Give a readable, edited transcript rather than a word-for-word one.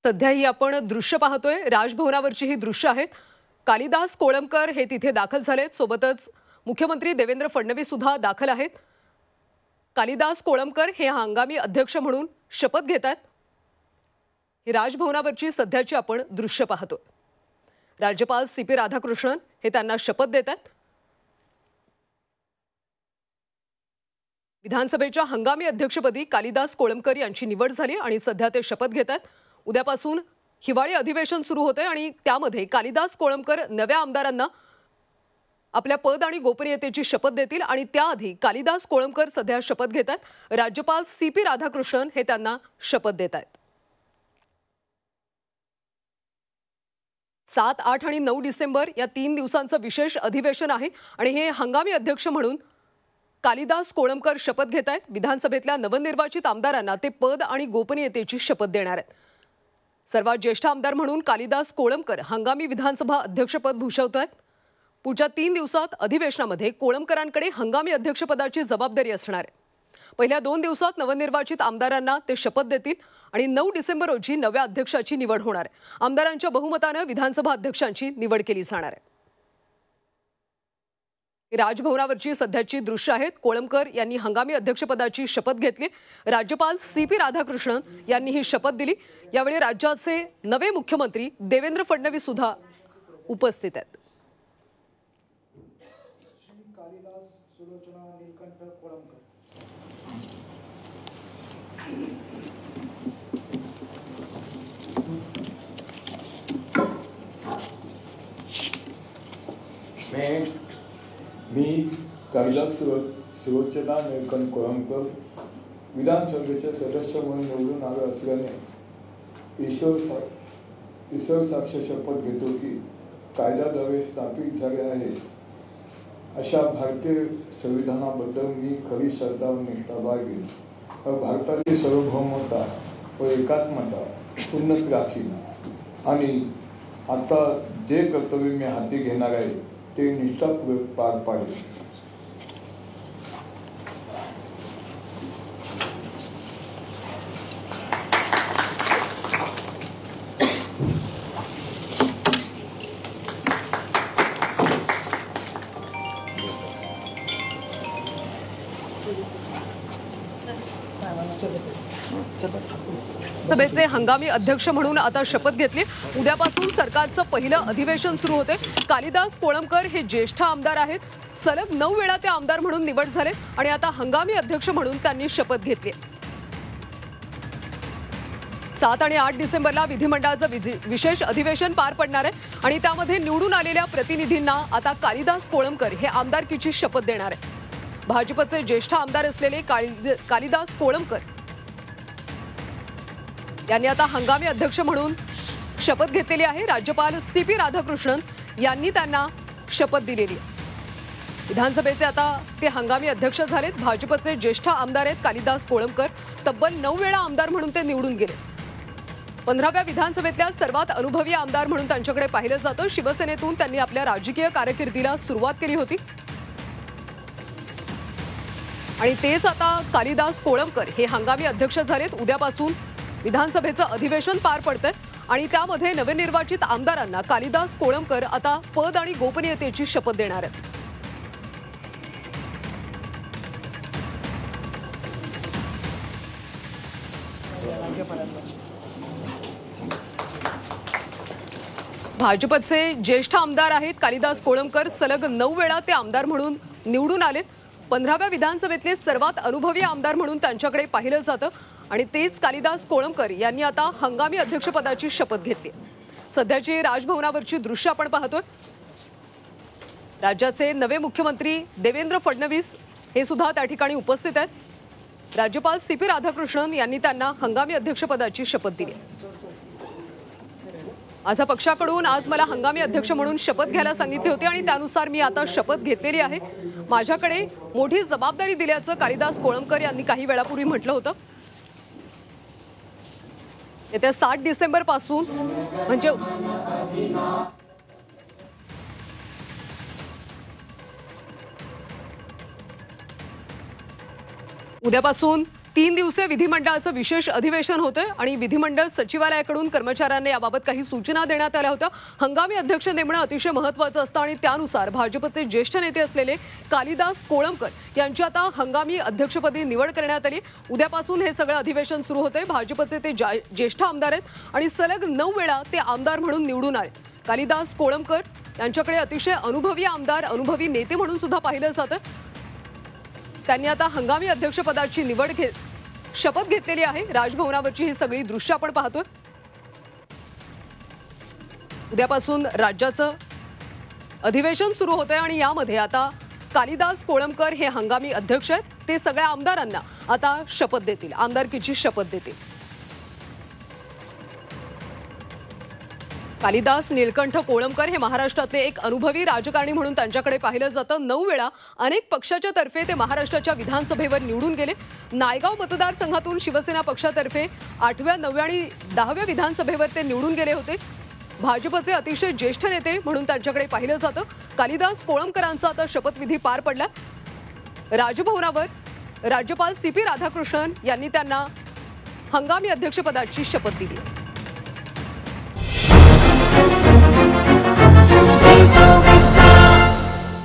सध्या ही आपण दृश्य पाहतोय, राजभवनावरची ही दृश्य आहेत। कालिदास कोळंबकर हे तिथे दाखल झालेत, सोबतच मुख्यमंत्री देवेंद्र फडणवीस सुद्धा दाखल आहेत। कालिदास कोळंबकर हे हंगामी अध्यक्ष म्हणून शपथ घेतात। ही राजभवनावरची सध्याची आपण दृश्य पाहतोय। राज्यपाल सीपी राधाकृष्णन हे त्यांना शपथ देतात। विधानसभेच्या हंगामी अध्यक्षपदी कालिदास कोळंबकर यांची निवड झाली आणि सध्या ते शपथ घेतात। उद्यापासून हिवाळी अधिवेशन सुरू होते आणि त्यामध्ये कालिदास कोळंबकर नव्या आमदारांना आपल्या पद आणि गोपनीयतेची शपथ देतील आणि त्याआधी कालिदास कोळंबकर सध्या शपथ घेतात। राज्यपाल सीपी राधाकृष्णन हे त्यांना शपथ देतात। 7, 8 आणि 9 डिसेंबर या 3 दिवसांचं विशेष अधिवेशन आहे आणि हे हंगामी अध्यक्ष म्हणून कालिदास कोळंबकर शपथ घेत आहेत। विधानसभेतल्या नवनिर्वाचित आमदारांना ते पद आणि गोपनीयतेची शपथ देणार आहेत। सर्वात ज्येष्ठ आमदार म्हणून कालिदास कोळंबकर हंगामी विधानसभा अध्यक्षपद भूषवत आहेत। पुढच्या 3 दिवसात अधिवेशनामध्ये कोळंबकरांकडे हंगामी अध्यक्षपदाची जबाबदारी असणार आहे। पहिल्या 2 दिवसात नवनिर्वाचित आमदारांना ते शपथ देतील आणि 9 डिसेंबर रोजी नव्या अध्यक्षाची निवड होणार आहे। आमदारांच्या बहुमताने विधानसभा अध्यक्षांची निवड केली जाणार आहे। राजभवनावरची सध्याची दृश्य आहेत। कोळंबकर यांनी हंगामी अध्यक्षपदाची शपथ घेतली। राज्यपाल सीपी राधाकृष्णन यांनी ही शपथ दिली। यावेळी राज्याचे नवे मुख्यमंत्री देवेंद्र फडणवीस सुद्धा उपस्थित आहेत। मी कालिदास सुलोचना नीलकंठ कोळंबकर विधानसभेचे सदस्य म्हणून निवडून आलो असल्याने ईश्वर साक्ष शपथ घेतो की कायद्याद्वारे स्थापित झाले आहे अशा भारतीय संविधानाबद्दल मी खरी श्रद्धा व निष्ठा बाळगेन व भारताची सार्वभौमता व एकात्मता उन्नत राखीन आणि आता जे कर्तव्य मी हाती घेणार आहे ते निष्ठापूर्वक पार पाडेल। सभेचे हंगामी अध्यक्ष म्हणून आता शपथ घेतली। उद्यापासून सरकारचं पहिलं अधिवेशन सुरू होते। कालिदास कोळंबकर हे ज्येष्ठ आमदार आहेत। सलग 9 वेळा ते आमदार म्हणून निवड झाले आणि आता हंगामी अध्यक्ष म्हणून त्यांनी शपथ घेतली। 7 आणि 8 डिसेंबरला विधिमंडळाचं विशेष अधिवेशन पार पडणार आहे आणि त्यामध्ये निवडून आलेल्या प्रतिनिधींना आता कालिदास कोळंबकर हे आमदारकीची शपथ देणार आहे। भाजपचे ज्येष्ठ आमदार असलेले कालिदास कोळंबकर यांनी आता हंगामी अध्यक्ष म्हणून शपथ घेतलेली आहे। राज्यपाल सीपी राधाकृष्णन यांनी त्यांना शपथ दिलेली आहे। विधानसभेचे आता ते हंगामी अध्यक्ष झालेत। भाजपचे ज्येष्ठ आमदार आहेत कालिदास कोळंबकर। तब्बल 9 वेळा आमदार म्हणून ते निवडून गेले। 15व्या विधानसभेतल्या सर्वात अनुभवी आमदार म्हणून त्यांच्याकडे पाहिलं जातं। शिवसेनेतून त्यांनी आपल्या राजकीय कारकिर्दीला सुरुवात केली होती आणि तेच आता कालिदास कोळंबकर हे हंगामी अध्यक्ष झालेत। उद्यापासून विधानसभेचं अधिवेशन पार पडतंय आणि त्यामध्ये नवनिर्वाचित आमदारांना कालिदास कोळंबकर आता पद आणि गोपनीयतेची शपथ देणार आहेत। भाजपचे ज्येष्ठ आमदार आहेत कालिदास कोळंबकर। सलग 9 वेळा ते आमदार म्हणून निवडून आलेत। 15व्या विधानसभेतले सर्वात अनुभवी आमदार म्हणून त्यांच्याकडे पाहिलं जातं आणि तेच कालिदास कोळंबकर यांनी आता हंगामी अध्यक्षपदाची शपथ घेतली। सध्याची राजभवनावरची दृश्य आपण पाहतोय। राज्याचे नवे मुख्यमंत्री देवेंद्र फडणवीस हे सुद्धा त्या ठिकाणी उपस्थित आहेत। राज्यपाल सीपी राधाकृष्णन यांनी त्यांना हंगामी अध्यक्षपदाची शपथ दिली। माझ्या पक्षाकडून आज मला हंगामी अध्यक्ष म्हणून शपथ घ्यायला सांगितली होती आणि त्यानुसार मी आता शपथ घेतलेली आहे। माझ्याकडे मोठी जबाबदारी दिल्याचं कालिदास कोळंबकर यांनी काही वेळापूर्वी म्हटलं होतं। येत्या 7 डिसेंबर पासून म्हणजे उद्यापासून 3 दिवसीय विधिमंडळाचं विशेष अधिवेशन होतं आणि विधिमंडळ सचिवालयाकडून कर्मचाऱ्यांना याबाबत काही सूचना देण्यात आल्या होत्या। हंगामी अध्यक्ष नेमणं अतिशय महत्त्वाचं असतं आणि त्यानुसार भाजपचे ज्येष्ठ नेते असलेले कालिदास कोळंबकर यांची आता हंगामी अध्यक्षपदी निवड करण्यात आली। उद्यापासून हे सगळं अधिवेशन सुरू होतंय। भाजपचे ते ज्येष्ठ आमदार आहेत आणि सलग 9 वेळा ते आमदार म्हणून निवडून आले। कालिदास कोळंबकर यांच्याकडे अतिशय अनुभवी आमदार, अनुभवी नेते म्हणून सुद्धा पाहिलं जातं। त्यांनी आता हंगामी अध्यक्षपदाची शपथ घेतलेली आहे। राजभवनावरची ही सगळी दृश्य आपण पाहतोय। उद्यापासून राज्याचं अधिवेशन सुरू होतंय आणि यामध्ये आता कालिदास कोळंबकर हे हंगामी अध्यक्ष आहेत। ते सगळ्या आमदारांना आता शपथ देतील, आमदारकीची शपथ देतील। कालिदास नीलकंठ कोळंबकर हे महाराष्ट्रातले एक अनुभवी राजकारणी म्हणून त्यांच्याकडे पाहिलं जातं। 9 वेळा अनेक पक्षाच्या तर्फे ते महाराष्ट्राच्या विधानसभेवर निवडून गेले। नायगाव मतदारसंघातून शिवसेना पक्षातर्फे 8व्या, 9व्या आणि 10व्या विधानसभेवर ते निवडून गेले होते। भाजपचे अतिशय ज्येष्ठ नेते म्हणून त्यांच्याकडे पाहिलं जातं। कालिदास कोळंबकरांचा आता शपथविधी पार पडला। राजभवनावर राज्यपाल CP राधाकृष्णन यांनी त्यांना हंगामी अध्यक्षपदाची शपथ दिली।